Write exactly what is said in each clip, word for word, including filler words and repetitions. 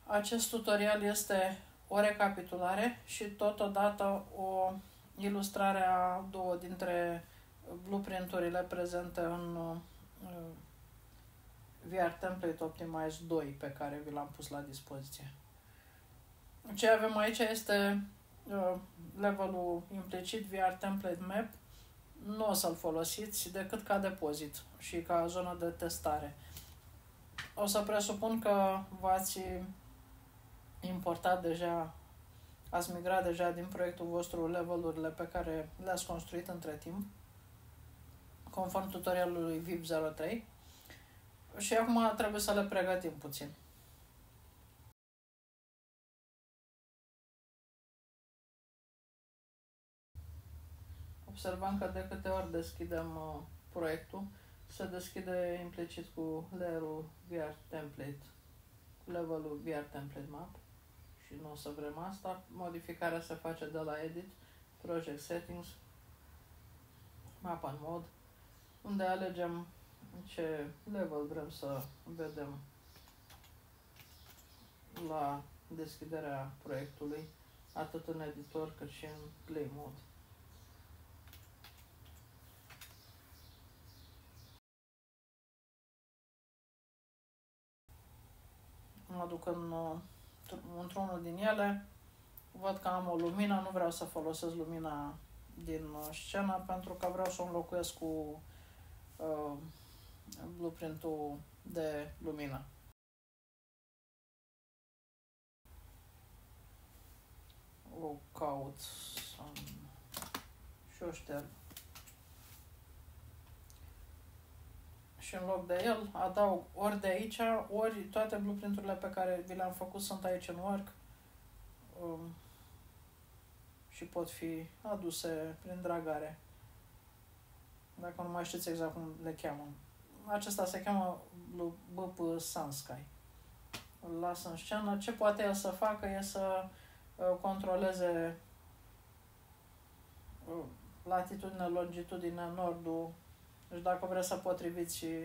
Acest tutorial este o recapitulare și totodată o ilustrare a două dintre blueprinturile prezente în uh, V R Template Optimize doi pe care vi l-am pus la dispoziție. Ce avem aici este uh, levelul implicit V R Template Map. Nu o să-l folosiți decât ca depozit și ca zonă de testare. O să presupun că v-ați importat deja, ați migrat deja din proiectul vostru levelurile pe care le-ați construit între timp, conform tutorialului V I P zero trei. Și acum trebuie să le pregătim puțin. Observăm că de câte ori deschidem uh, proiectul, se deschide implicit cu layerul V R Template, levelul V R Template Map și nu o să vrem asta. Modificarea se face de la Edit, Project Settings, Map and Mode, unde alegem ce level vrem să vedem la deschiderea proiectului, atât în editor cât și în Play Mode. Mă duc în, într-unul din ele, văd că am o lumină, nu vreau să folosesc lumina din scenă pentru că vreau să o înlocuiesc cu uh, blueprintul de lumină. O caut și o șterg. Și în loc de el adaug ori de aici, ori toate blueprinturile pe care vi le-am făcut sunt aici în work um, și pot fi aduse prin dragare. Dacă nu mai știți exact cum le cheamă. Acesta se cheamă B P Sunsky. Îl las în scenă. Ce poate el să facă e să uh, controleze uh, latitudine, longitudine, nordul. Deci dacă vreți să potriviți și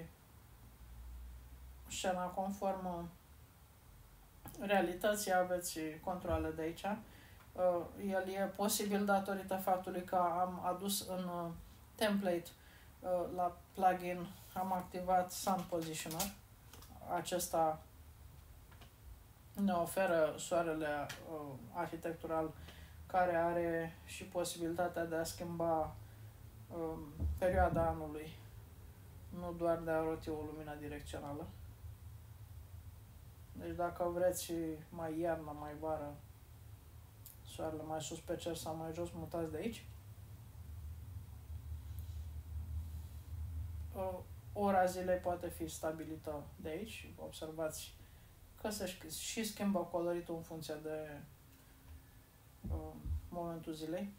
scena conform realității, aveți controle de aici. El e posibil datorită faptului că am adus în template la plugin, am activat Sun Positioner. Acesta ne oferă soarele arhitectural care are și posibilitatea de a schimba perioada anului, nu doar de a roti o lumină direcțională. Deci dacă vreți mai iarnă, mai vară, soarele mai sus pe cer sau mai jos, mutați de aici. Ora zilei poate fi stabilită de aici. Observați că se și schimbă coloritul în funcție de uh, momentul zilei.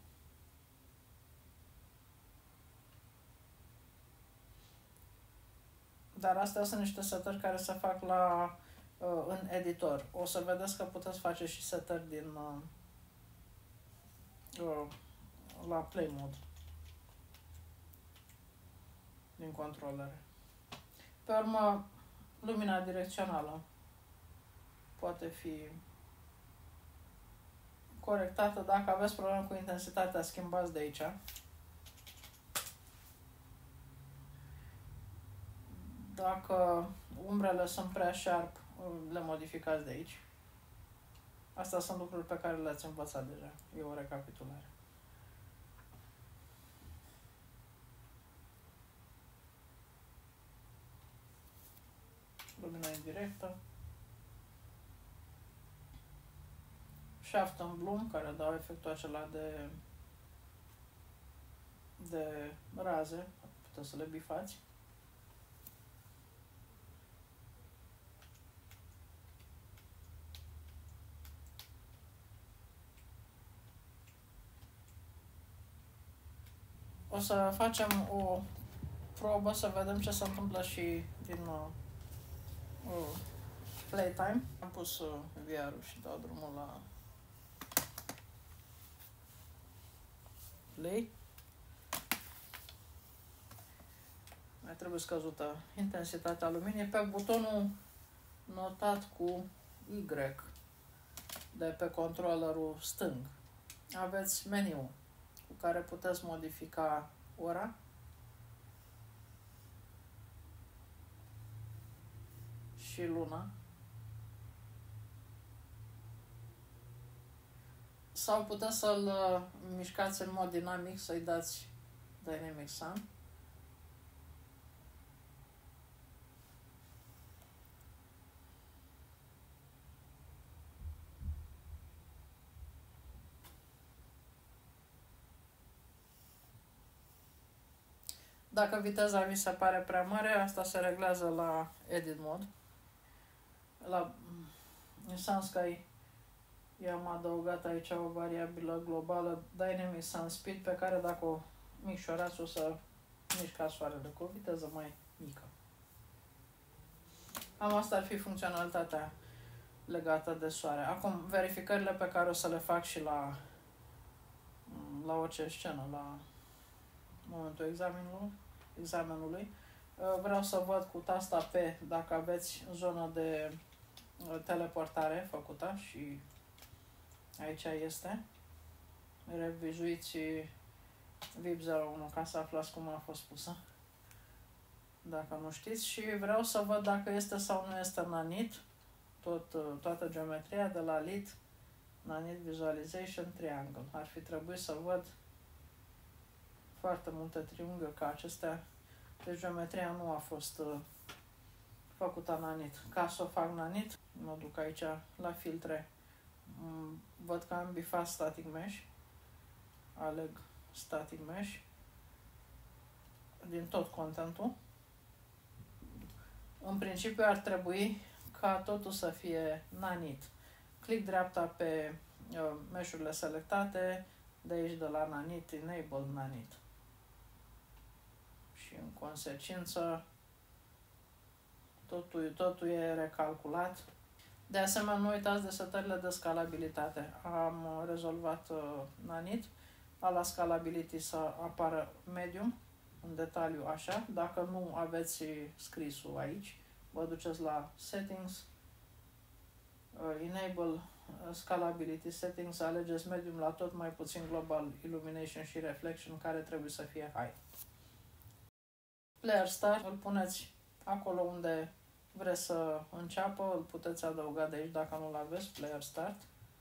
Dar astea sunt niște setări care se fac la, uh, în editor. O să vedeți că puteți face și setări din uh, uh, la Play Mode, din controlere. Pe urmă, lumina direcțională poate fi corectată. Dacă aveți probleme cu intensitatea, schimbați de aici. Dacă umbrele sunt prea sharp, le modificați de aici. Astea sunt lucruri pe care le-ați învățat deja. E o recapitulare. Lumina indirectă. Shaft and bloom, care dau efectul acela de, de raze. Puteți să le bifați. O să facem o probă să vedem ce se întâmplă și din uh, uh, playtime. Am pus uh, V R-ul și dau drumul la play. Mai trebuie scăzută intensitatea luminii pe butonul notat cu Y. de pe controllerul stâng, aveți meniu cu care puteți modifica ora și luna. Sau puteți să-l uh, mișcați în mod dinamic, să-i dați Dynamic Sun. Dacă viteza vi se pare prea mare, asta se reglează la Edit Mode. La SunSky i-am adăugat aici o variabilă globală Dynamic Sun Speed, pe care dacă o micșorați o să mișca soarele cu o viteză mai mică. Am asta ar fi funcționalitatea legată de soare. Acum, verificările pe care o să le fac și la la orice scenă, la momentul examenului, examenului. Vreau să văd cu tasta P dacă aveți zonă de teleportare făcută și aici este. Revizuiți V I P zero unu ca să aflați cum a fost pusă, dacă nu știți. Și vreau să văd dacă este sau nu este nanit, tot, toată geometria de la lit, nanit visualization triangle. Ar fi trebuit să văd foarte multe triunghiuri ca acestea. Deci geometria nu a fost uh, făcută nanit. Ca să o fac nanit, mă duc aici la filtre. Mm, văd că am bifat static mesh. Aleg static mesh din tot contentul. În principiu ar trebui ca totul să fie nanit. Click dreapta pe uh, mesh-urile selectate, de aici de la nanit, enable nanit. Și în consecință totul, totul e recalculat. De asemenea, nu uitați de setările de scalabilitate. Am rezolvat uh, nanit, la scalability să apară medium, în detaliu așa. Dacă nu aveți scrisul aici, vă duceți la settings, uh, enable scalability settings, alegeți medium la tot, mai puțin global illumination și reflection, care trebuie să fie high. Player start îl puneți acolo unde vreți să înceapă, îl puteți adăuga de aici dacă nu-l aveți, player start.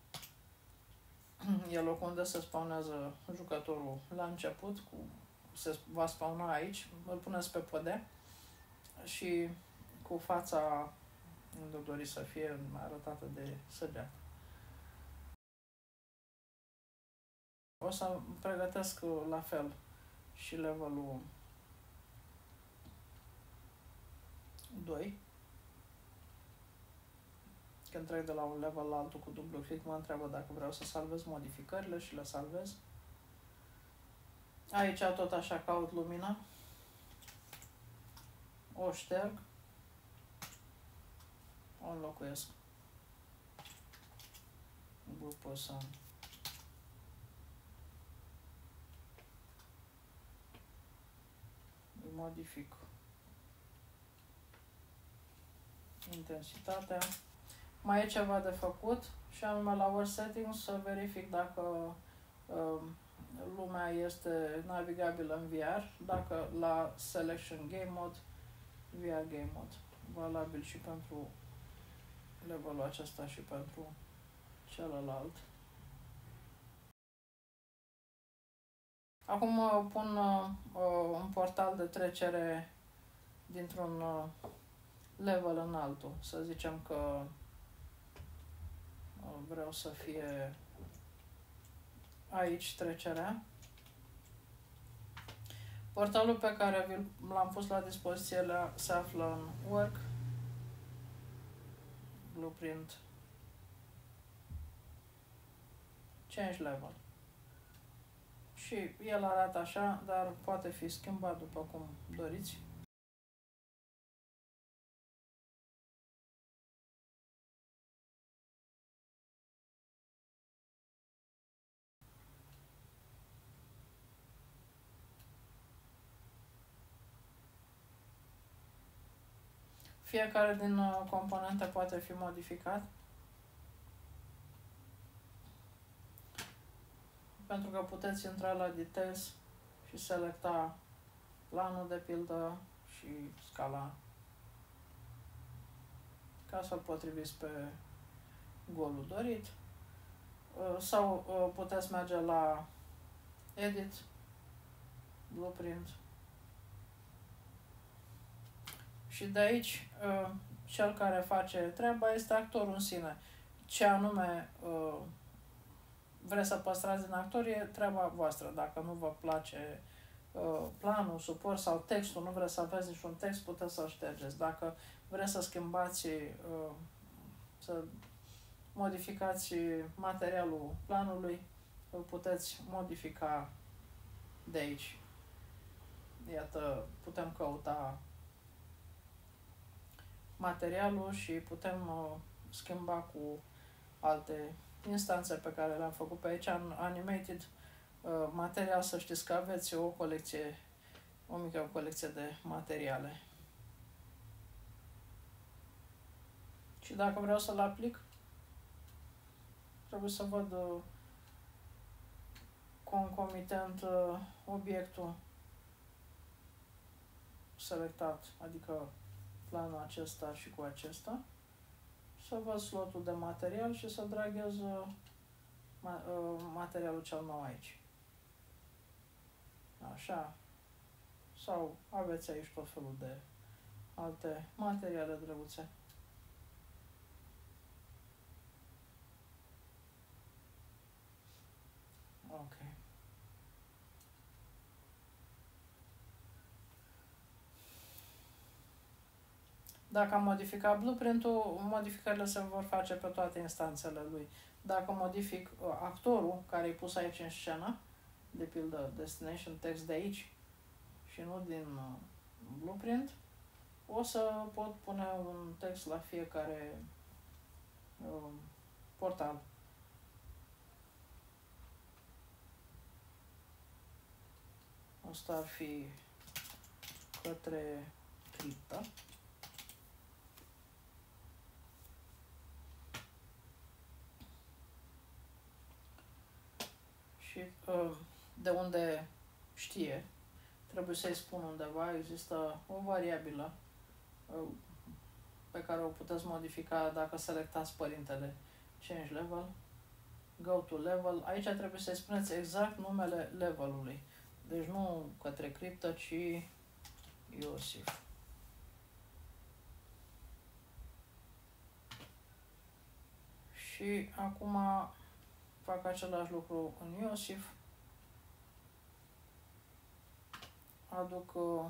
E locul unde se spawnează jucătorul la început, cu, se va spawna aici, îl puneți pe podea și cu fața unde doriți să fie arătată de săgeată. O să pregătesc la fel și levelul doi. Când trec de la un level la altul cu dublu click, mă întreabă dacă vreau să salvez modificările și le salvez. Aici tot așa caut lumina. O șterg. O înlocuiesc. Grupul să modific intensitatea. Mai e ceva de făcut și anume la World Settings să verific dacă um, lumea este navigabilă în V R, dacă la Selection Game Mode, V R Game Mode, valabil și pentru levelul acesta și pentru celălalt. Acum uh, pun uh, un portal de trecere dintr-un uh, level în altul. Să zicem că uh, vreau să fie aici trecerea. Portalul pe care l-am pus la dispoziție se află în Work, Blueprint, Change Level. Și el arată așa, dar poate fi schimbat după cum doriți. Fiecare din componente poate fi modificat. pentru că puteți intra la Details și selecta planul de pildă și scala ca să-l potriviți pe golul dorit. Sau puteți merge la Edit, Blueprint și de aici cel care face treaba este actorul în sine. Ce anume vreți să păstrați din actor e treaba voastră. Dacă nu vă place planul, suport sau textul, nu vreți să aveți niciun text, puteți să-l ștergeți. Dacă vreți să schimbați, să modificați materialul planului, îl puteți modifica de aici. Iată, putem căuta materialul și putem uh, schimba cu alte instanțe pe care le-am făcut pe aici. În Animated uh, Material, să știți că aveți o colecție, o mică colecție de materiale. Și dacă vreau să-l aplic, trebuie să văd uh, concomitent uh, obiectul selectat, adică planul acesta și cu acesta, să văd slotul de material și să draghez uh, ma, uh, materialul cel nou aici. Așa. Sau aveți aici tot felul de alte materiale drăguțe. Ok. Dacă am modificat blueprint-ul, modificările se vor face pe toate instanțele lui. Dacă modific uh, actorul care e pus aici în scenă, de pildă destination text de aici și nu din uh, blueprint, o să pot pune un text la fiecare uh, portal. Asta ar fi către criptă. Și uh, de unde știe, trebuie să-i spun undeva, există o variabilă uh, pe care o puteți modifica dacă selectați părintele change level, go to level. Aici trebuie să-i spuneți exact numele levelului. Deci nu către criptă, ci Iosif. Și acum fac același lucru în Iosif. Aduc uh,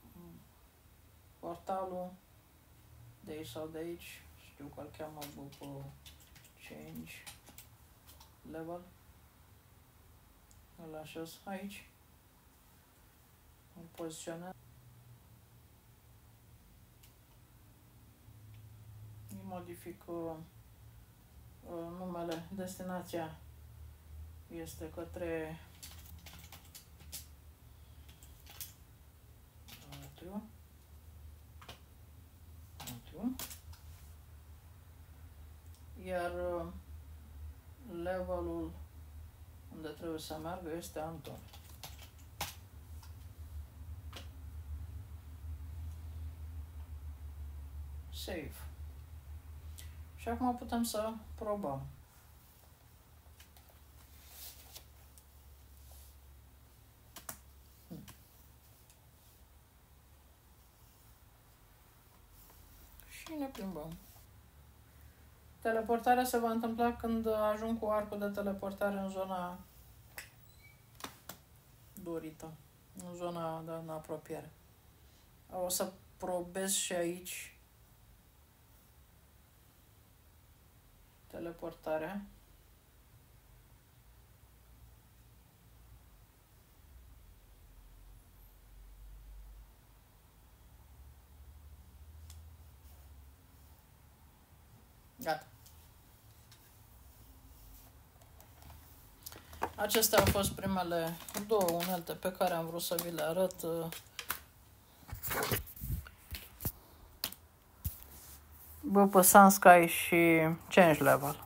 portalul de aici sau de aici. Știu că îl cheamă book change level. Îl așez aici. Îl poziționez. Îi modific uh, numele, destinația este către Atriu. Atriu. Iar levelul unde trebuie să meargă este Anton. Save. Și acum putem să probăm. Și ne plimbăm. Teleportarea se va întâmpla când ajung cu arcul de teleportare în zona dorită, în zona de în apropiere. O să probez și aici teleportarea. Gata. Acestea au fost primele două unelte pe care am vrut să vi le arăt. B P Sunsky și Change Level.